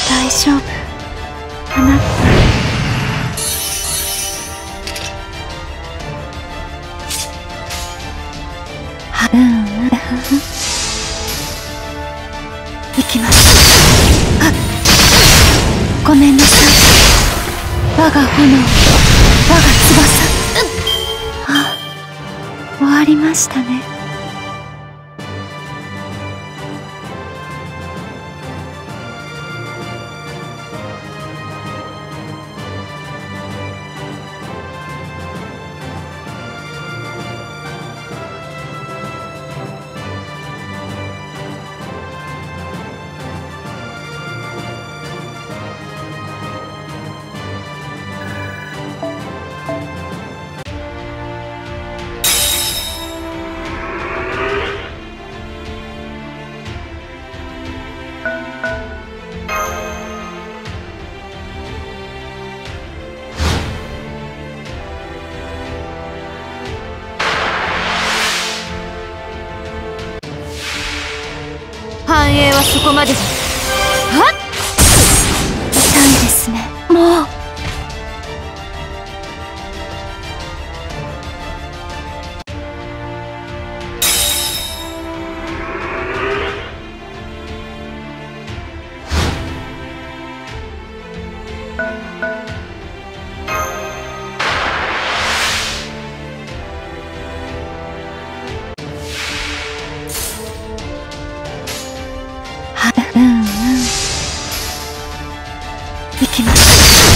大丈夫。あなた。行きます。ごめんなさい。我が炎と我が翼。終わりましたね。 繁栄はそこまでだ。はっ、 痛いですね。もう。行きます。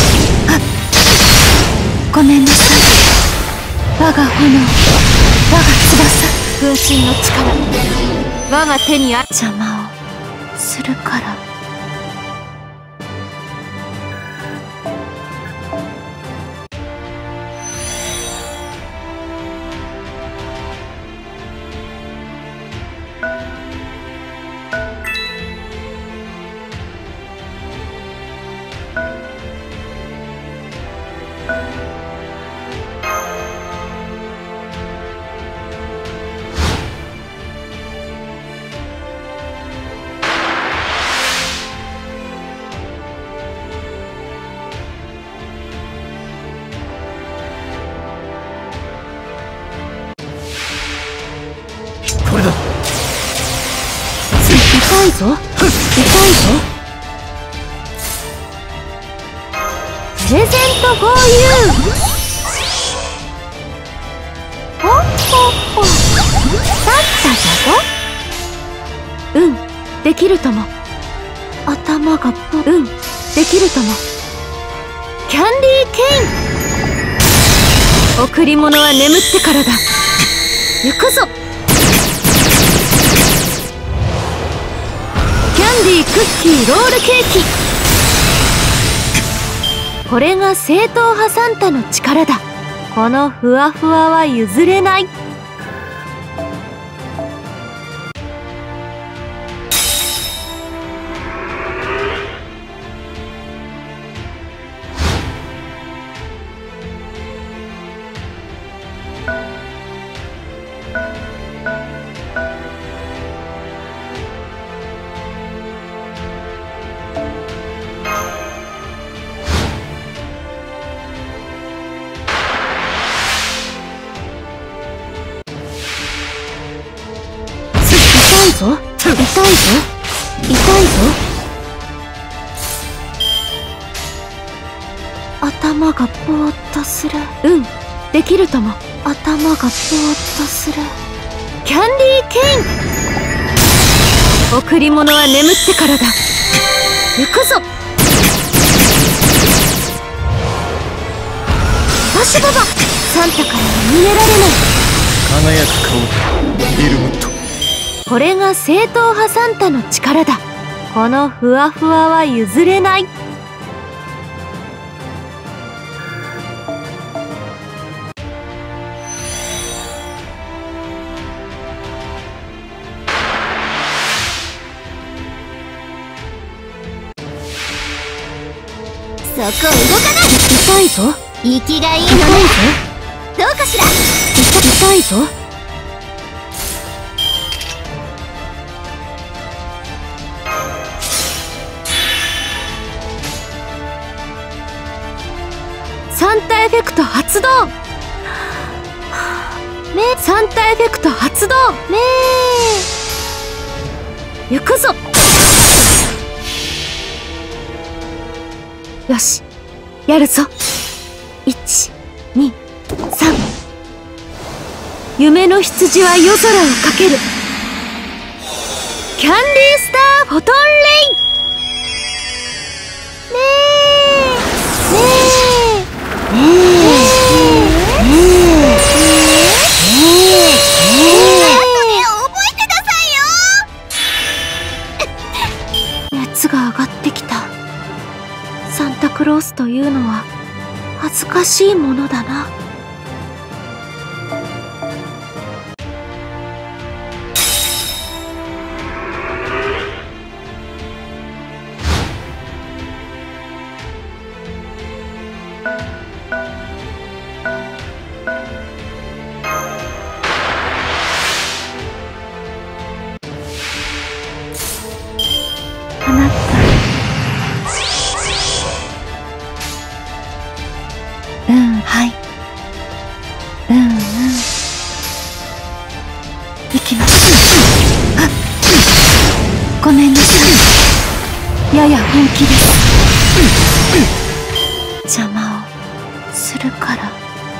ごめんなさい。我が炎と我が翼。 分身の力、我が手にある。 邪魔をするから。 これだ。 痛いぞ。痛いぞ。 プレゼントゴーユー。ほっほっほ。さったじゃぞ。 できるとも。頭ができるとも。 キャンディーケイン。贈り物は眠ってからだ。行くぞ。キャンディークッキーロールケーキ。これが正統派サンタの力だ。このふわふわは譲れない。 痛いぞ。痛いぞ。痛いぞ。頭がぼーっとする。 できるとも。 頭がぼーっとする。 キャンディーケイン。贈り物は眠ってからだ。行くぞ。バシババ。サンタからは逃げられない。 輝く顔、イルムット。 これが正統派サンタの力だ。このふわふわは譲れない。そこ動かない。 痛いぞ。 息がいいのね。どうかしら。 痛いぞ。 エフェクト発動。サンタエフェクト発動。行くぞ。よし、やるぞ。1、2、3。夢の羊は夜空をかける。キャンディースターフォトンレイ。熱が上がってきた。サンタクロースというのは恥ずかしいものだな。あなた、はい、行きます。ごめんなさい、やや本気です。邪魔をするから。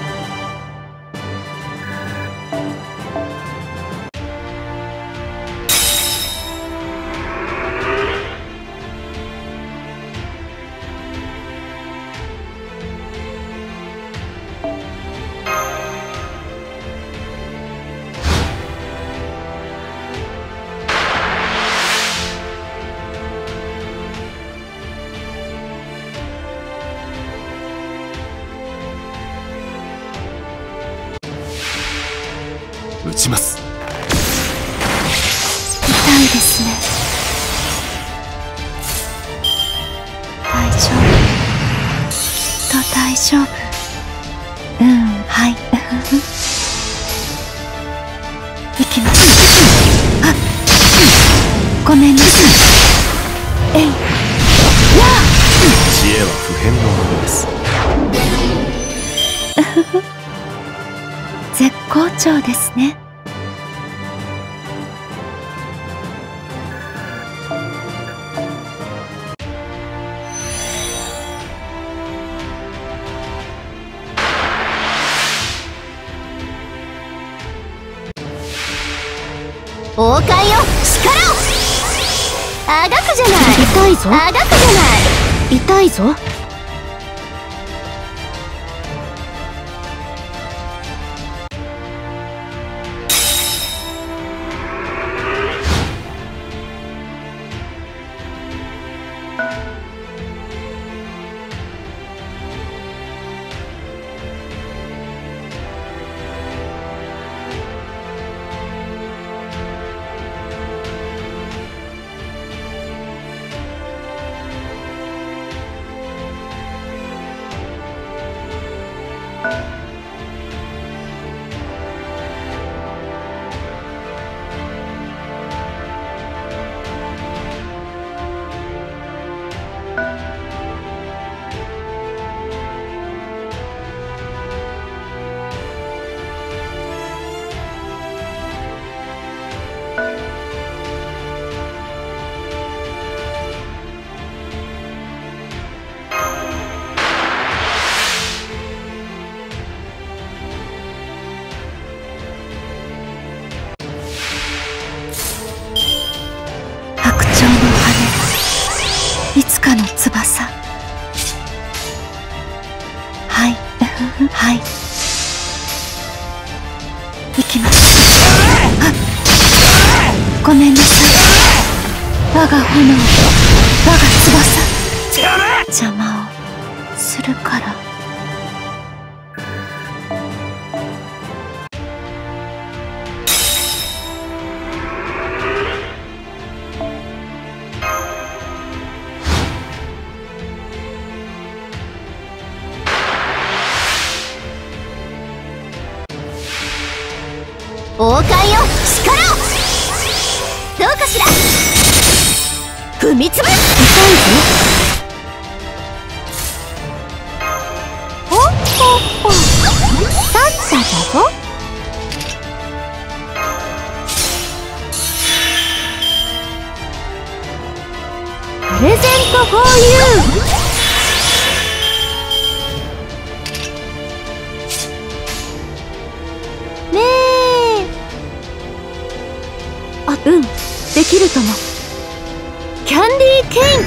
撃ちます。 痛いですね。大丈夫、きっと大丈夫。はい。行きます。ごめんなさい。 知恵は不変のものです。 絶好調ですね。 王冠よ、力をあがくじゃない。 痛いぞ。 あがくじゃない。 痛いぞ。いつかの翼。はい。はい。行きます。ごめんなさい。我が炎、我が翼。邪魔をするから。 王冠よ、力をどうかしら。踏みつぶす。痛いぞ。おっほぞ。プレゼントフォーユー。ねえ。あ、うん、できるとも。キャンディーケイン。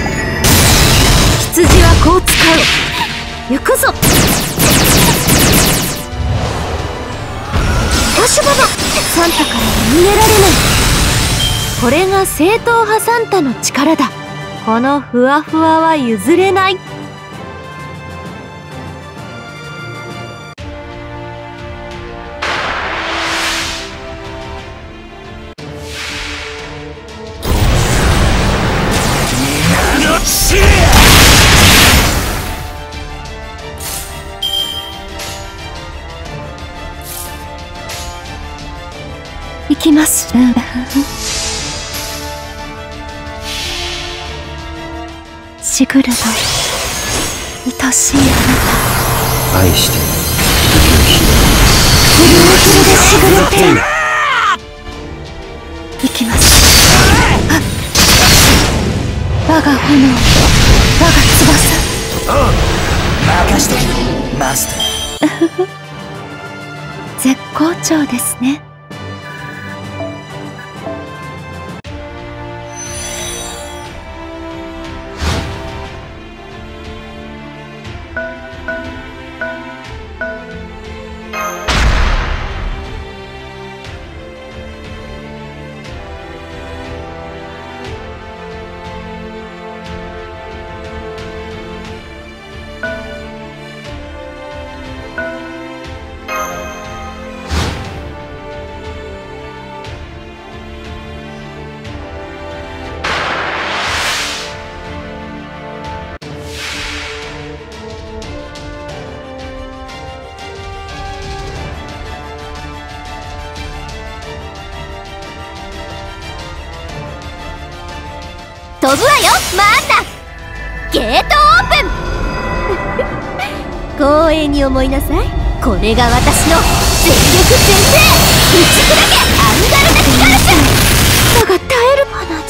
羊はこう使う。行くぞ。よしババ、サンタからは逃げられない。これが正統派サンタの力だ。このふわふわは譲れない。行きます。シグルド、愛しいあなた。 愛してる。 フルーフルでシグルテン。行きます。我が炎、我が翼。 任してマスター。 絶好調ですね。飛ぶわよマータ。ゲートオープン。光栄に思いなさい。これが私の全力先生、打ち砕けアンガルデ・スカルシュ。だが耐えるかな。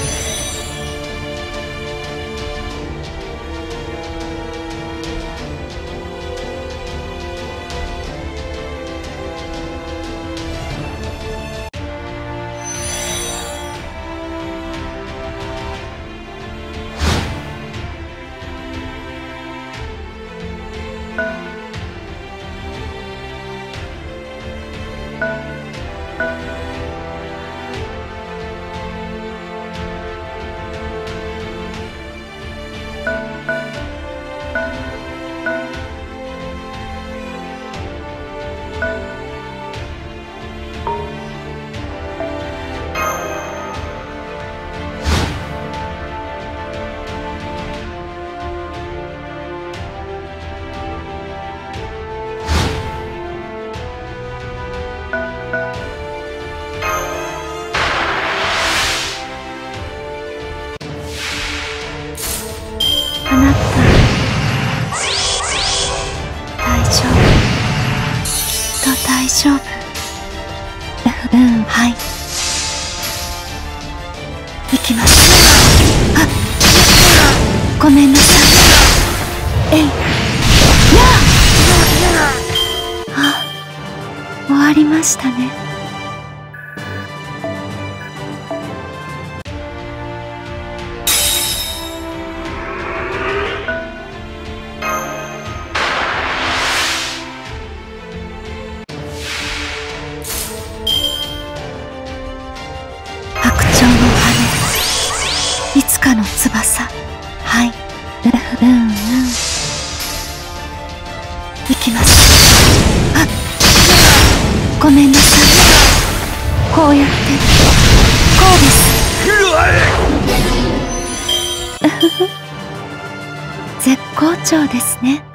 あなた、大丈夫。きっと大丈夫。はい。行きます。あ、ごめんなさい。えい。やあ。あ、終わりましたね。いつかの翼。はい。行きます。あ、ごめんなさい。こうやってこうです。絶好調ですね。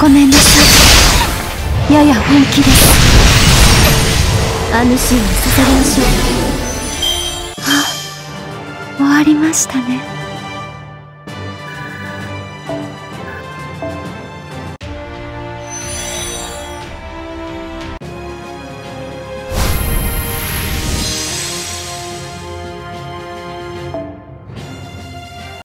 ごめんなさい。やや本気です。 アヌシーに捧げましょう。 終わりましたね。